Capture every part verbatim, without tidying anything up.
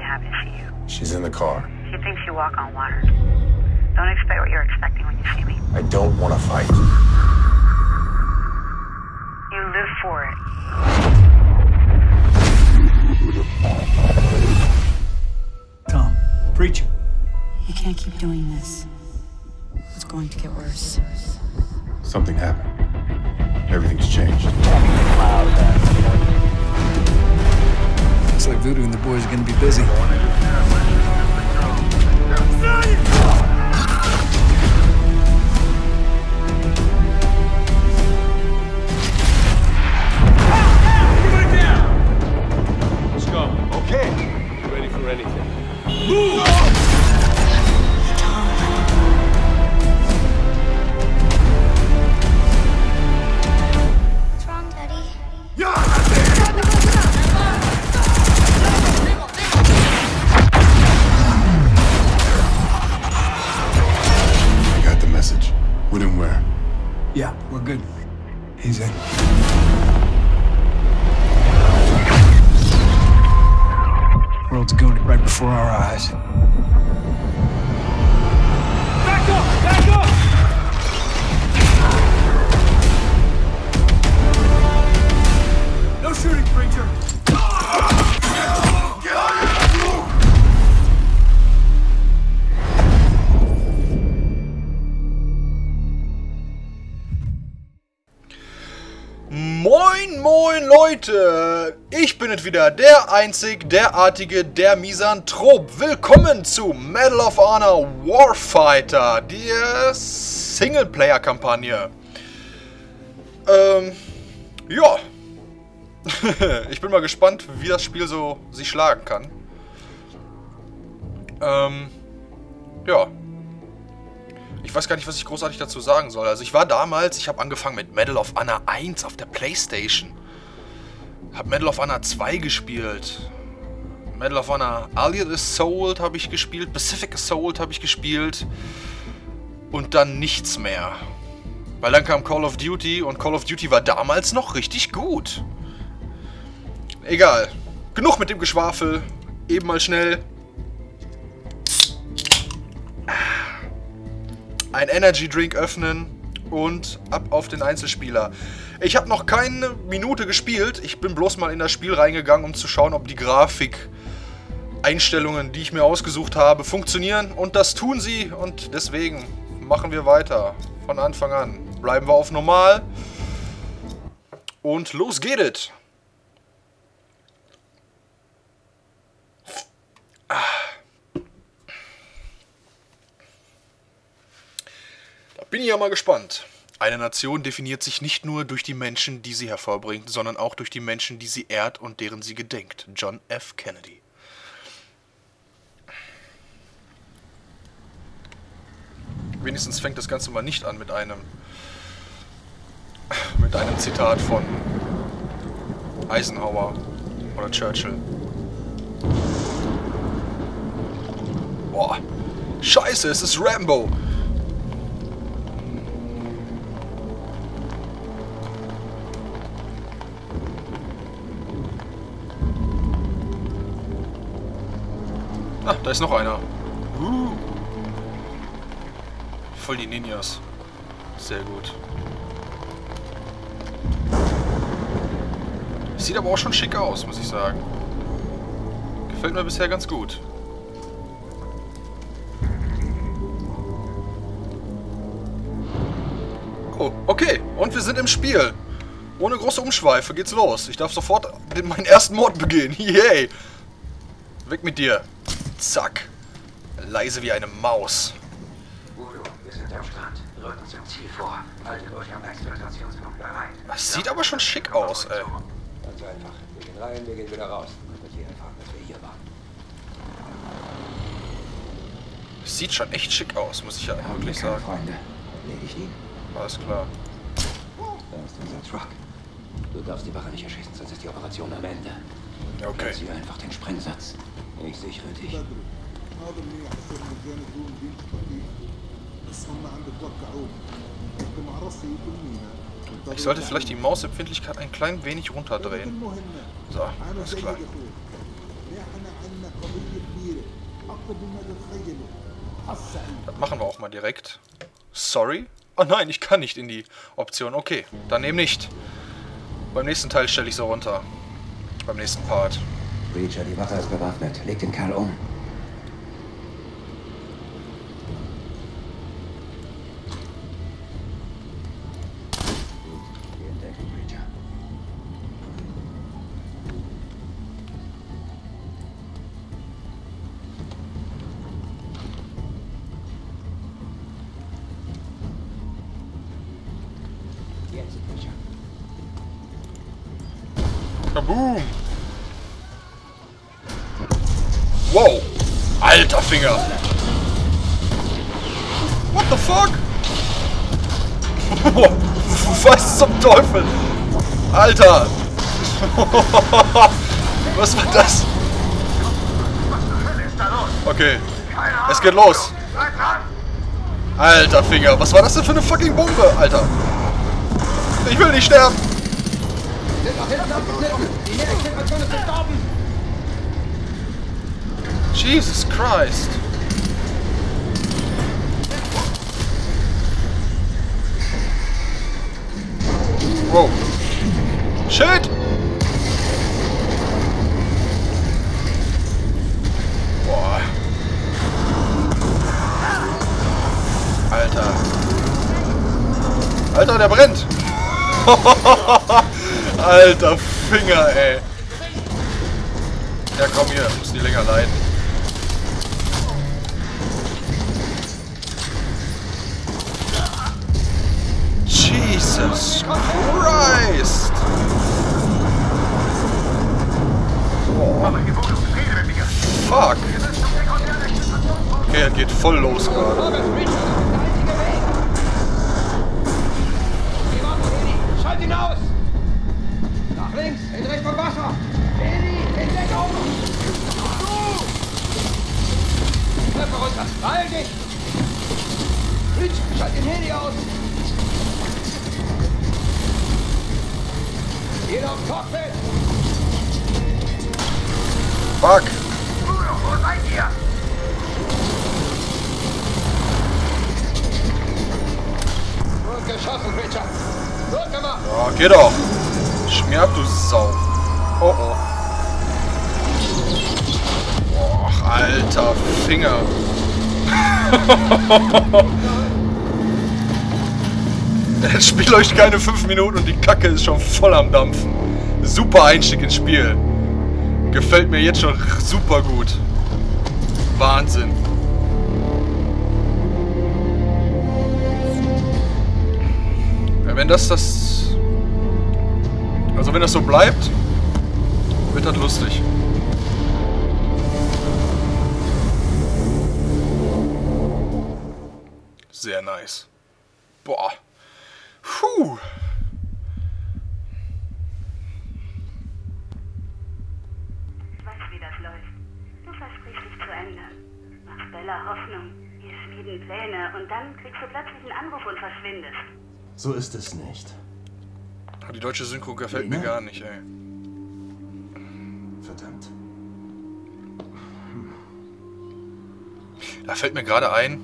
happens to you. She's in the car. She thinks you walk on water. Don't expect what you're expecting when you see me. I don't want to fight. You live for it. Tom, preacher. You can't keep doing this. It's going to get worse. Something happened. Everything's changed. Looks like Voodoo and the boys are gonna be busy. Let's go. Okay. Ready for anything. Tom. What's wrong, Daddy? I got the message. When and where? Yeah, we're good. He's in. World's going right before our eyes. Back up! Back up! No shooting, preacher. Moin, moin Leute! Ich bin es wieder, der einzig, derartige, der Misanthrop. Willkommen zu Medal of Honor Warfighter, der Singleplayer-Kampagne. Ähm, ja. Ich bin mal gespannt, wie das Spiel so sich schlagen kann. Ähm, ja. Ich weiß gar nicht, was ich großartig dazu sagen soll. Also ich war damals, ich habe angefangen mit Medal of Honor eins auf der Playstation. Hab Medal of Honor zwei gespielt. Medal of Honor Allied Assault habe ich gespielt. Pacific Assault habe ich gespielt. Und dann nichts mehr. Weil dann kam Call of Duty und Call of Duty war damals noch richtig gut. Egal. Genug mit dem Geschwafel. Eben mal schnell ein Energy Drink öffnen und ab auf den Einzelspieler. Ich habe noch keine Minute gespielt. Ich bin bloß mal in das Spiel reingegangen, um zu schauen, ob die Grafik-Einstellungen, die ich mir ausgesucht habe, funktionieren. Und das tun sie. Und deswegen machen wir weiter. Von Anfang an. Bleiben wir auf normal. Und los geht es. Bin ich ja mal gespannt. Eine Nation definiert sich nicht nur durch die Menschen, die sie hervorbringt, sondern auch durch die Menschen, die sie ehrt und deren sie gedenkt. John F. Kennedy. Wenigstens fängt das Ganze mal nicht an mit einem mit einem Zitat von Eisenhower oder Churchill. Boah. Scheiße, es ist Rambo. Ah, da ist noch einer. Uh. Voll die Ninjas. Sehr gut. Sieht aber auch schon schick aus, muss ich sagen. Gefällt mir bisher ganz gut. Oh, okay. Und wir sind im Spiel. Ohne große Umschweife geht's los. Ich darf sofort den, meinen ersten Mord begehen. Yay! Weg mit dir. Zack. Leise wie eine Maus. Voodoo, wir sind am Strand. Rücken zum Ziel vor. Haltet euch am Extraklationspunkt bereit. Das sieht aber schon schick aus, ey. Ganz einfach. Wir gehen rein, wir gehen wieder raus. Macht euch hier einfach, dass wir hier waren. Sieht schon echt schick aus, muss ich ja wirklich sagen. Freunde. Leg ich ihn. Alles klar. Da ist unser Truck. Du darfst die Wache nicht erschießen, sonst ist die Operation am Ende. Okay. Zieh einfach den Sprengsatz. Ich sichere dich. Ich sollte vielleicht die Mausempfindlichkeit ein klein wenig runterdrehen. So, alles klar. Das machen wir auch mal direkt. Sorry? Oh nein, ich kann nicht in die Option. Okay, dann eben nicht. Beim nächsten Teil stelle ich so runter. Beim nächsten Part. Reacher, die Wache ist bewaffnet. Leg den Kerl um. Geh in Deckung, Reacher. Jetzt, Reacher. Kaboom! Wow! Alter Finger! What the fuck? Was zum Teufel? Alter! Was war das? Okay. Es geht los. Alter Finger, was war das denn für eine fucking Bombe? Alter. Ich will nicht sterben. Jesus Christ. Wow. Shit. Boah. Alter. Alter, der brennt. Alter Finger, ey. Ja, komm hier, muss die länger leiden. Jesus Christ! Oh. Fuck! Okay, er geht voll los gerade. Schalt ihn aus! Nach links, in Richtung Wasser! Heli, in Deckung! Du! Treppe runter! Beeil dich! Reach, schalt den Heli aus! Jeder auf Cockpit! Fuck! Bruno, wo seid ihr? Gut geschossen, Richard! Gut gemacht! Ja, geh doch! Schmier ab, du Sau! Oh oh! Och, alter Finger! Das Spiel euch keine fünf Minuten und die Kacke ist schon voll am Dampfen. Super Einstieg ins Spiel. Gefällt mir jetzt schon super gut. Wahnsinn. Ja, wenn das das... Also wenn das so bleibt, wird das lustig. Sehr nice. Boah. Puh. Ich weiß, wie das läuft. Du versprichst dich zu ändern. Machst Bella Hoffnung. Ihr schmieden Pläne und dann kriegst du plötzlich einen Anruf und verschwindest. So ist es nicht. Die deutsche Synchro gefällt mir gar nicht, ey. Verdammt. Da fällt mir gerade ein.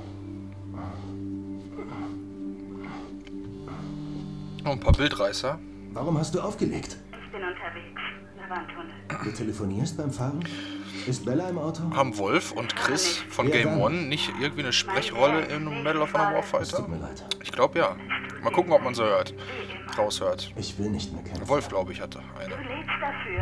Oh, ein paar Bildreißer. Warum hast du aufgelegt? Ich bin unterwegs. Da war ein Tunnel. Du telefonierst beim Fahren? Ist Bella im Auto? Haben Wolf und Chris von Game One nicht irgendwie eine Sprechrolle in Medal of Honor Es Warfighter? tut mir leid. Ich glaube ja. Mal gucken, ob man so hört. Raushört. Ich will nicht mehr kämpfen. Wolf, glaube ich, hatte eine. Du lebst dafür.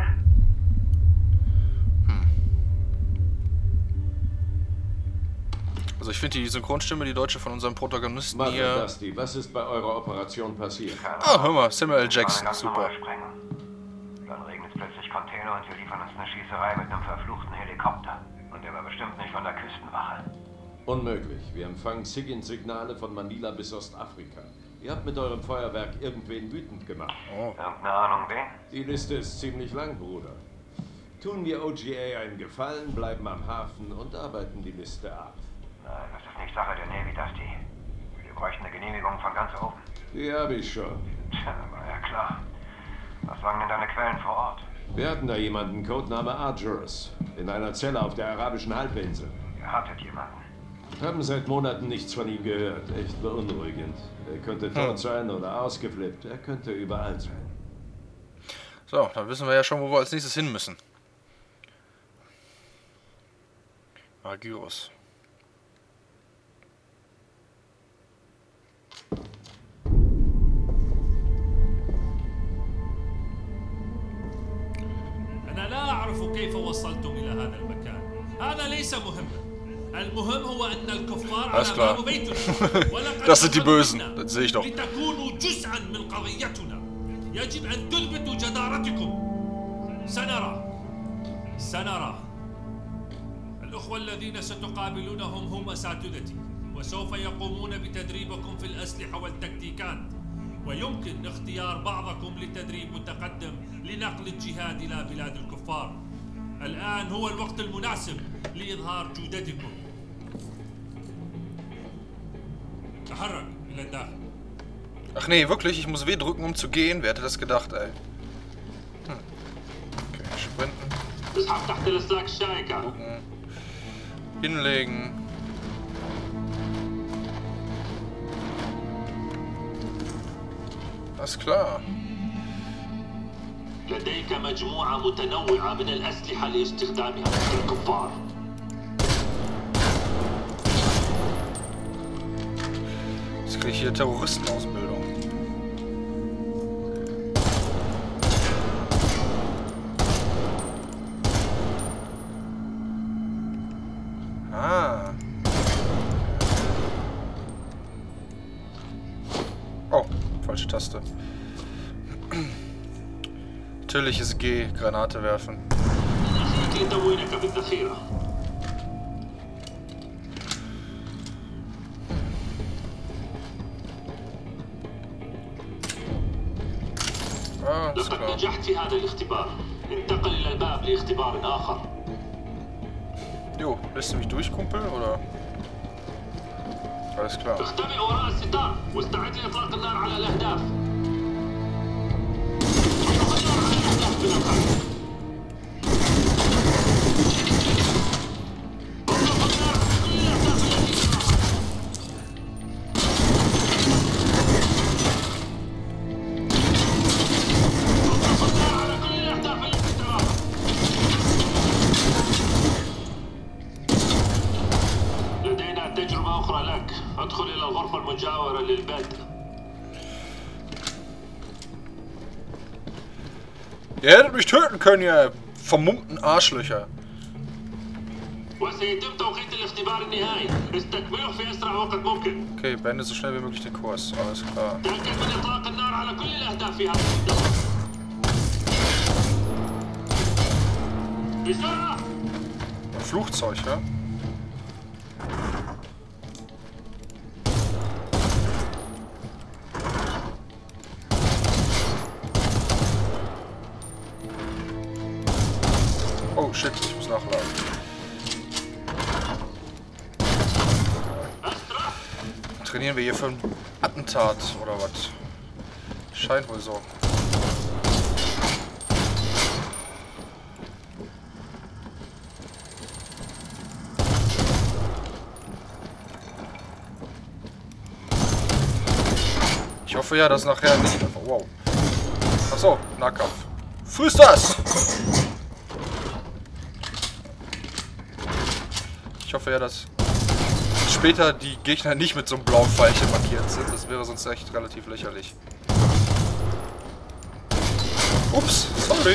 Also ich finde die Synchronstimme, die deutsche von unserem Protagonisten Mother hier... Dusty, was ist bei eurer Operation passiert? Ah, hör mal, Samuel L. Jackson, Eine ganz super. normale Sprengung. Dann regnet es plötzlich Container und wir liefern uns eine Schießerei mit einem verfluchten Helikopter. Und der war bestimmt nicht von der Küstenwache. Unmöglich. Wir empfangen SIGINT-Signale von Manila bis Ostafrika. Ihr habt mit eurem Feuerwerk irgendwen wütend gemacht. Irgendeine Ahnung, wen? Die Liste ist ziemlich lang, Bruder. Tun wir O G A einen Gefallen, bleiben am Hafen und arbeiten die Liste ab. Nein, das ist nicht Sache der Navy, Dusty. Wir bräuchten eine Genehmigung von ganz oben. Die habe ich schon. Tja, war ja klar. Was sagen denn deine Quellen vor Ort? Wir hatten da jemanden, Codename Argyros, in einer Zelle auf der arabischen Halbinsel. Ihr hattet jemanden. Haben seit Monaten nichts von ihm gehört. Echt beunruhigend. Er könnte tot sein oder ausgeflippt. Er könnte überall sein. So, dann wissen wir ja schon, wo wir als nächstes hin müssen. Argyros. أنا لا أعرف كيف وصلتم إلى هذا المكان. هذا ليس مهما. المهم هو أن الكفار على باب بيتنا. Das sind die Bösen. Das sehe ich doch. لتكونوا جزءا من قضيتنا. يجب أن تثبتوا جدارتكم. سنرى. سنرى. الأخوة الذين ستقابلونهم هم أساتذتي، وسوف يقومون بتدريبكم في الأسلحة والتكتيكات، ويمكن اختيار بعضكم لتدريب متقدم لنقل الجهاد إلى بلاد الكفار. الآن هو الوقت المناسب لإظهار جودتكم. تحرك إلى الداخل. Ach nee, wirklich? Ich muss W drücken, um zu gehen? Wer hätte das gedacht, ey? Hm. Okay, sprinten. Gucken. Hinlegen. Alles klar. لديك مجموعة متنوعة من الأسلحة لاستخدامها ضد الكفار. Jetzt kriege ich hier Terroristenausbildung. Ah. Oh, falsche Taste. Natürlich ist G, Granate werfen. Ah, ist klar. Jo, lässt du mich durch, Kumpel, oder? Alles klar. Ihr hättet mich töten können, ihr vermummten Arschlöcher. Okay, beende so schnell wie möglich den Kurs. Alles klar. Ein Flugzeug, ja? Oh shit, ich muss nachladen. Trainieren wir hier für ein Attentat oder was? Scheint wohl so. Ich hoffe ja, dass nachher nicht einfach. Wow. Achso, Nahkampf. Friss das! Ich hoffe ja, dass später die Gegner nicht mit so einem blauen Pfeilchen markiert sind. Das wäre sonst echt relativ lächerlich. Ups, sorry.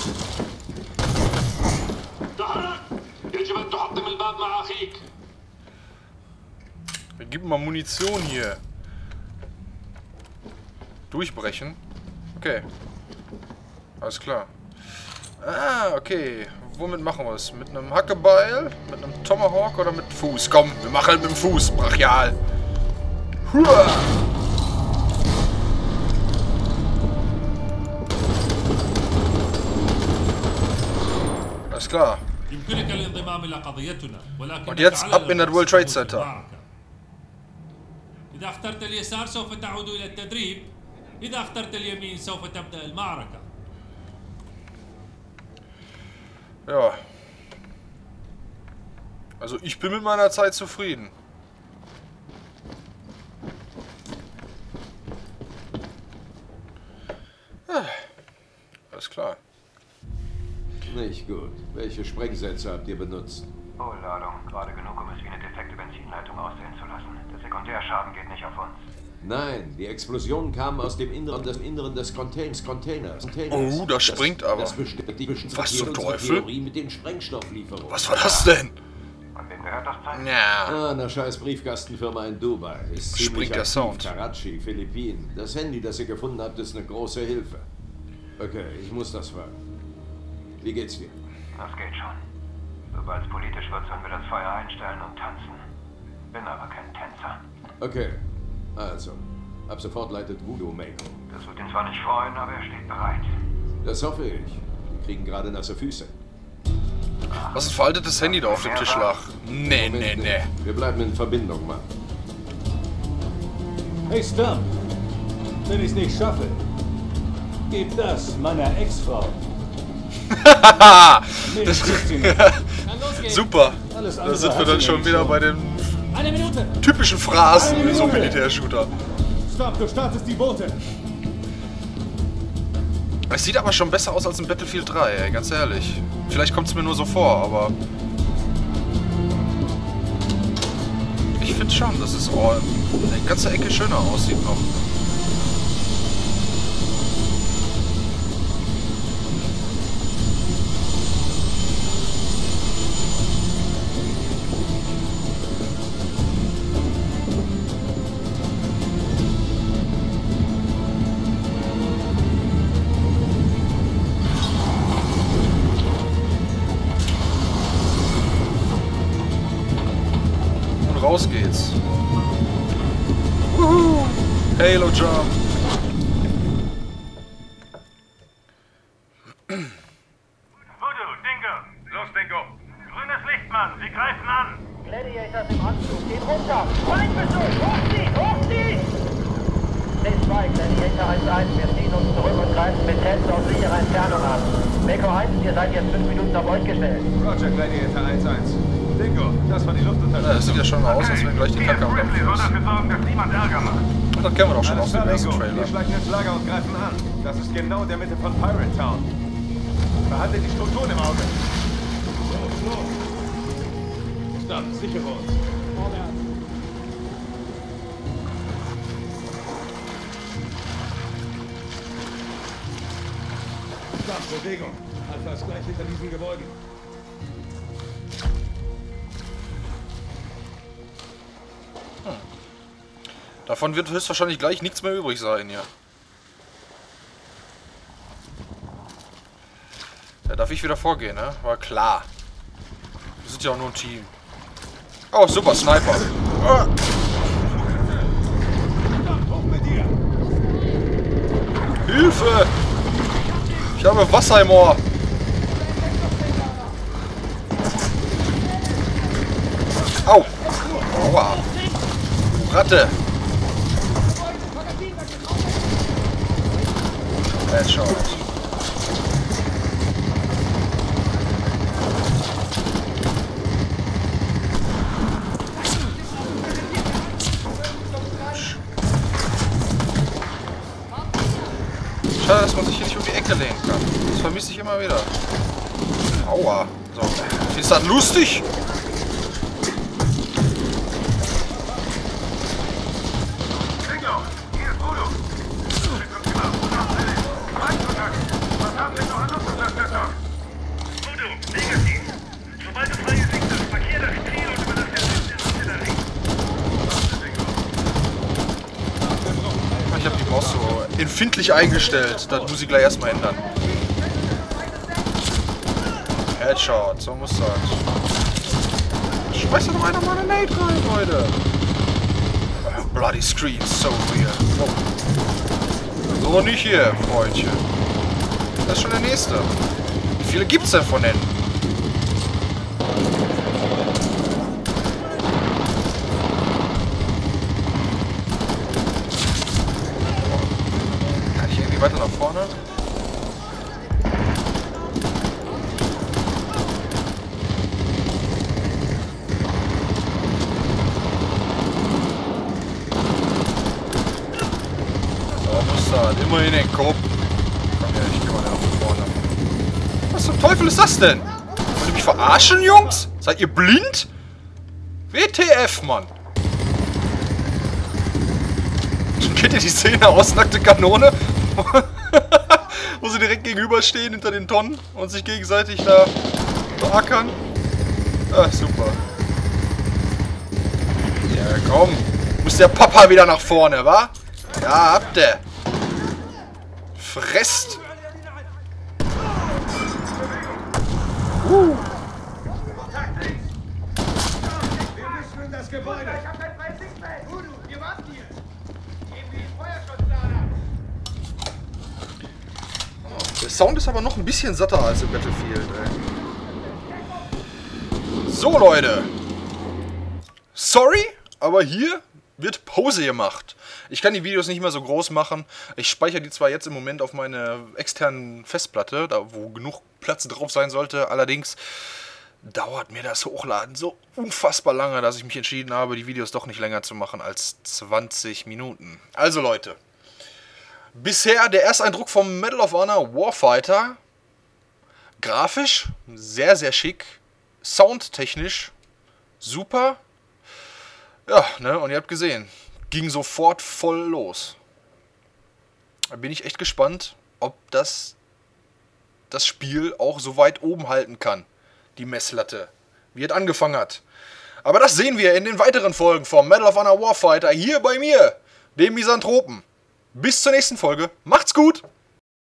Wir geben mal Munition hier. Durchbrechen. Okay. Alles klar. Ah, okay. Womit machen wir es? Mit einem Hackebeil? Mit einem Tomahawk oder mit Fuß? Komm, wir machen halt mit dem Fuß. Brachial. Huah! Alles klar. Und jetzt ab in das World Trade Center. إذا اخترت اليسار سوف تعود إلى التدريب. إذا اخترت اليمين سوف تبدأ المعركة. Ja. Also ich bin mit meiner Zeit zufrieden. Ah, alles klar. Nicht gut. Welche Sprengsätze habt ihr benutzt? Hohlladung. Gerade genug, um es wie eine defekte Benzinleitung aussehen zu lassen. Der Sekundärschaden geht nicht auf uns. Nein, die Explosionen kamen aus dem Inneren des, Inneren des Contains, Containers. Oh, das springt aber. Das bestimmt die Was zum Teufel? Mit den Sprengstofflieferungen. Was war das denn? An wen gehört das Zeug? Ja. Ah, eine scheiß Briefkastenfirma in Dubai. Ist Springt der aktiv. Sound. Karachi, Philippinen. Das Handy, das ihr gefunden habt, ist eine große Hilfe. Okay, ich muss das fragen. Wie geht's dir? Das geht schon. Sobald es politisch wird, sollen wir das Feuer einstellen und tanzen. Bin aber kein Tänzer. Okay, also, ab sofort leitet Voodoo Mako. Das wird ihn zwar nicht freuen, aber er steht bereit. Das hoffe ich. Die kriegen gerade nasse Füße. Was ist ein veraltetes Handy da auf dem Tisch lag? Nee, nee, nee. Wir bleiben in Verbindung, Mann. Hey Stump, wenn ich es nicht schaffe, gib das meiner Ex-Frau. Super. Da sind wir dann schon wieder bei den typischen Phrasen wie so Militärshooter. Stopp, du startest die Boote. Es sieht aber schon besser aus als in Battlefield drei, ey, ganz ehrlich. Vielleicht kommt es mir nur so vor, aber... Ich finde schon, dass es oh, eine ganze Ecke schöner aussieht noch. Raus geht's. Wuhu. Halo Jump. Voodoo, Dingo. Los, Dingo. Grünes Licht, Mann. Sie greifen an. Gladiators im Anzug. Geht runter. Feindbeschuss. Hochziehen. Hochziehen. C zwei, Gladiator eins eins. Wir ziehen uns zurück und greifen mit Tests aus sicherer Entfernung an. Mako eins, ihr seid jetzt fünf Minuten auf euch gestellt. Roger, Gladiator eins eins. Dingo, das war die Luftunterstützung. Ja, das sieht ja schon mal aus, als wenn gleich die Kacke am Dampfen ist. dafür sorgen, dass niemand Ärger macht. Und das kennen wir doch schon aus dem ersten Wir Trailer. schleichen ins Lager und greifen an. Das ist genau in der Mitte von Pirate Town. Behaltet die Strukturen im Auge. Los, los. Stopp, sichere uns. Vorwärts. Stopp, Bewegung. Alpha ist gleich hinter diesen Gebäuden. Davon wird höchstwahrscheinlich gleich nichts mehr übrig sein, ja. Da darf ich wieder vorgehen, ne? War klar. Wir sind ja auch nur ein Team. Oh, super, Sniper. Ah. Hilfe! Ich habe Wasser im Ohr. Au! Aua! Ratte! Headshot. Schade, dass man sich hier nicht um die Ecke lehnen kann. Das vermisse ich immer wieder. Aua. So. Ist das lustig? Ich habe die Maus so empfindlich eingestellt. Das muss ich gleich erstmal ändern. Headshot, so muss das. Schmeiß doch noch einer mal eine Nade rein, Leute. Bloody Screen, so real. Oh. So nicht hier, Freundchen. Das ist schon der nächste. Wie viele gibt's denn von denen? Weiter nach vorne. Immerhin entkommen. Komm her, ich geh mal nach vorne. Was zum Teufel ist das denn? Wollt ihr mich verarschen, Jungs? Seid ihr blind? W T F, Mann. Kennt ihr die Szene aus Nackte Kanone? Wo sie direkt gegenüberstehen hinter den Tonnen und sich gegenseitig da beackern? Ah, super. Ja, komm. Muss der Papa wieder nach vorne, wa? Ja, habt ihr. Fresst. Uh. Wir müssen in das Gebäude. Ich hab kein freies Sichtfeld. Voodoo, wir warten hier. Geben wir den Feuerschutzalarm. Der Sound ist aber noch ein bisschen satter als im Battlefield, ey. So, Leute. Sorry, aber hier wird Pause gemacht. Ich kann die Videos nicht mehr so groß machen. Ich speichere die zwar jetzt im Moment auf meine externen Festplatte, da wo genug Platz drauf sein sollte. Allerdings dauert mir das Hochladen so unfassbar lange, dass ich mich entschieden habe, die Videos doch nicht länger zu machen als zwanzig Minuten. Also Leute, bisher der Ersteindruck vom Medal of Honor Warfighter. Grafisch sehr, sehr schick. Soundtechnisch super. Ja, ne, und ihr habt gesehen, ging sofort voll los. Da bin ich echt gespannt, ob das das Spiel auch so weit oben halten kann. Die Messlatte, wie es angefangen hat. Aber das sehen wir in den weiteren Folgen vom Medal of Honor Warfighter hier bei mir, dem Misanthropen. Bis zur nächsten Folge. Macht's gut!